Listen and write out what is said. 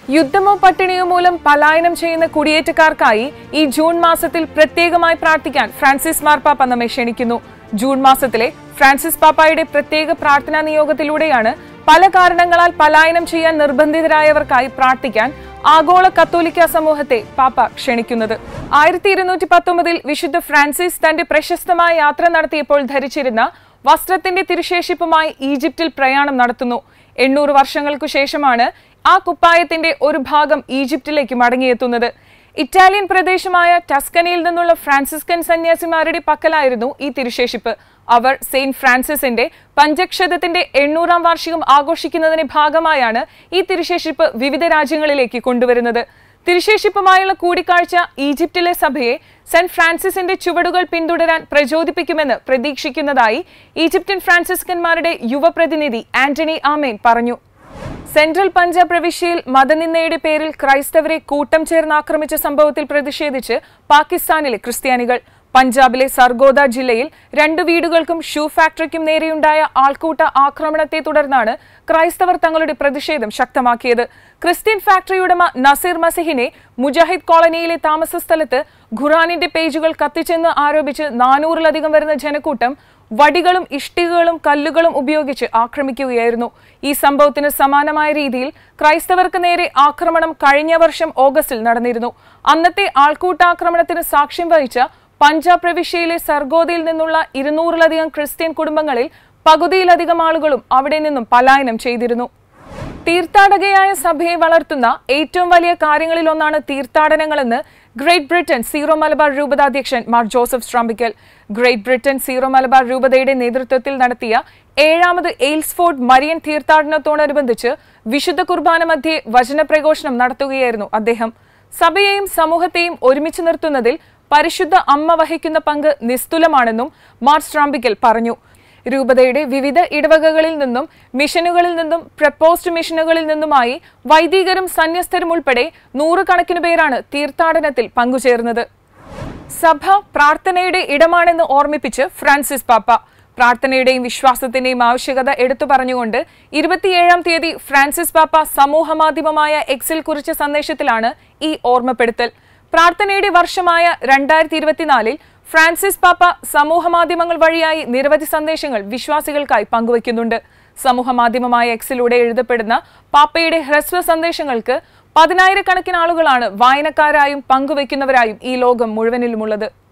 യുദ്ധമോ പട്ടിണിയോ മൂലം പലായനം ചെയ്യുന്ന കുടിയേറ്റക്കാർക്കായി ഈ ജൂൺ മാസത്തിൽ പ്രത്യേകമായി പ്രാർത്ഥിക്കാൻ ഫ്രാൻസിസ് മാർപ്പാപ്പ നമ്മെ ക്ഷണിക്കുന്നു. ജൂൺ മാസത്തിലെ ഫ്രാൻസിസ് പാപ്പായുടെ പ്രത്യേക പ്രാർത്ഥനാ നിയോഗത്തിലൂടെയാണ് പല കാരണങ്ങളാൽ പലായനം ചെയ്യാൻ നിർബന്ധിതരായവർക്കായി പ്രാർത്ഥിക്കാൻ ആഗോള കത്തോലിക്ക സമൂഹത്തെ പാപ്പ ക്ഷണിക്കുന്നത്. 1219 വിശുദ്ധ ഫ്രാൻസിസ് തന്റെ പ്രശസ്തമായ യാത്ര നടത്തിയപ്പോൾ ധരിച്ചിരുന്ന വസ്ത്രത്തിന്റെ തിരുശേഷിപ്പുമായി ഈജിപ്തിൽ പ്രയാണം നടത്തുന്നു. 800 വർഷങ്ങൾക്കു ശേഷമാണ് ആ കുപ്പായത്തിന്റെ ഒരു ഭാഗം ഈജിപ്തിലേക്ക് മടങ്ങിയെത്തുന്നത്. ഇറ്റാലിയൻ പ്രദേശമായ ടസ്കനിയിൽ നിന്നുള്ള ഫ്രാൻസിസ്കൻ സന്യാസിമാരുടെ പക്കലായിരുന്നു ഈ തിരുശേഷിപ്പ്. അവർ സെയിന്റ് ഫ്രാൻസിസിന്റെ പഞ്ചക്ഷതത്തിന്റെ 800ാം വാർഷികം ആഘോഷിക്കുന്നതിന്റെ ഭാഗമായാണ് ഈ തിരുശേഷിപ്പ് വിവിധ രാജ്യങ്ങളിലേക്ക് കൊണ്ടുവരുന്നത്. തിരുശേഷിപ്പുമായുള്ള കൂടിക്കാഴ്ച ഈജിപ്തിലെ സഭയെ സെന്റ് ഫ്രാൻസിസിന്റെ ചുവടുകൾ പിന്തുടരാൻ പ്രചോദിപ്പിക്കുമെന്ന് പ്രതീക്ഷിക്കുന്നതായി ഈജിപ്ഷ്യൻ ഫ്രാൻസിസ്കന്മാരുടെ യുവപ്രതിനിധി ആന്റണി ആമേൻ പറഞ്ഞു. സെൻട്രൽ പഞ്ചാബ് പ്രവിശ്യയിൽ മതനിന്ദയുടെ പേരിൽ ക്രൈസ്തവരെ കൂട്ടം ചേർന്ന് ആക്രമിച്ച സംഭവത്തിൽ പ്രതിഷേധിച്ച് പാകിസ്ഥാനിലെ ക്രിസ്ത്യാനികൾ പഞ്ചാബിലെ സർഗോദ ജില്ലയിൽ 2 വീടുകൾക്കും ഷൂ ഫാക്ടറിക്കും നേരെയുണ്ടായ ആൾക്കൂട്ട ആക്രമണത്തെ തുടർന്നാണ് ക്രൈസ്തവർ തങ്ങളുടെ പ്രതിഷേധം ശക്തമാക്കിയത്. ക്രിസ്ത്യൻ ഫാക്ടറി ഉടമ നസീർ മസിഹിനെ മുജാഹിദ് കോളനിയിലെ താമസ സ്ഥലത്ത് ഖുറാനിന്റെ പേജുകൾ കത്തിച്ചെന്ന് ആരോപിച്ച് 400-ലധികം വരുന്ന ജനക്കൂട്ടം വടികളും ഇഷ്ടികകളും കല്ലുകളും ഉപയോഗിച്ച് ആക്രമിക്കുകയായിരുന്നു. ഈ സംഭവത്തിന് സമാനമായ രീതിയിൽ ക്രൈസ്തവർക്ക് നേരെ ആക്രമണം കഴിഞ്ഞ വർഷം ഓഗസ്റ്റിൽ നടന്നിരുന്നു. അന്നത്തെ ആൾക്കൂട്ടാക്രമണത്തിന് സാക്ഷ്യം വഹിച്ച പഞ്ചാബ് പ്രവിശ്യയിലെ സർഗോദയിൽ നിന്നുള്ള 200-ലധികം ക്രിസ്ത്യൻ കുടുംബങ്ങളിൽ പകുതിയിലധികം ആളുകളും അവിടെ നിന്നും പലായനം ചെയ്തിരുന്നു. തീർത്ഥാടകയായ സഭയെ വളർത്തുന്ന ഏറ്റവും വലിയ കാര്യങ്ങളിലൊന്നാണ് തീർത്ഥാടനങ്ങളെന്ന് ഗ്രേറ്റ് ബ്രിട്ടൻ സീറോ മലബാർ രൂപതാധ്യക്ഷൻ Mar Joseph Srampickal. Great Britain Syro Malabar രൂപതയുടെ നേതൃത്വത്തിൽ നടത്തിയ 7ാമത് എയിൽസ്ഫോർഡ് മരിയൻ തീർത്ഥാടനത്തോടനുബന്ധിച്ച് വിശുദ്ധ കുർബാന മധ്യേ വചനപ്രഘോഷണം നടത്തുകയായിരുന്നു അദ്ദേഹം. സഭയെയും സമൂഹത്തെയും ഒരുമിച്ച് നിർത്തുന്നതിൽ പരിശുദ്ധ അമ്മ വഹിക്കുന്ന പങ്ക് നിസ്തുലമാണെന്നും മാർ സ്ട്രാമ്പിക്കൽ പറഞ്ഞു. രൂപതയുടെ വിവിധ ഇടവകകളിൽ നിന്നും മിഷനുകളിൽ നിന്നും പ്രപ്പോസ്ഡ് മിഷനുകളിൽ നിന്നുമായി വൈദികരും സന്യസ്തരും ഉൾപ്പെടെ 100 കണക്കിന് പേരാണ് തീർത്ഥാടനത്തിൽ പങ്കുചേർന്നത്. സഭ പ്രാർത്ഥനയുടെ ഇടമാണെന്ന് ഓർമ്മിപ്പിച്ച് ഫ്രാൻസിസ് പാപ്പ പ്രാർത്ഥനയുടെയും വിശ്വാസത്തിന്റെയും ആവശ്യകത എടുത്തു പറഞ്ഞുകൊണ്ട് 27-ാം തീയതി ഫ്രാൻസിസ് പാപ്പ സമൂഹ മാധ്യമമായ എക്സിൽ കുറിച്ച സന്ദേശത്തിലാണ് ഈ ഓർമ്മപ്പെടുത്തൽ. പ്രാർത്ഥനയുടെ വർഷമായ 2024-ൽ ഫ്രാൻസിസ് പാപ്പ സമൂഹ മാധ്യമങ്ങൾ വഴിയായി നിരവധി സന്ദേശങ്ങൾ വിശ്വാസികൾക്കായി പങ്കുവയ്ക്കുന്നുണ്ട്. സമൂഹ മാധ്യമമായ എക്സിലൂടെ എഴുതപ്പെടുന്ന പാപ്പയുടെ ഹ്രസ്വ സന്ദേശങ്ങൾക്ക് 10,000-കണക്കിന് ആളുകളാണ് വായനക്കാരായും പങ്കുവയ്ക്കുന്നവരായും ഈ ലോകം മുഴുവനിലുമുള്ളത്.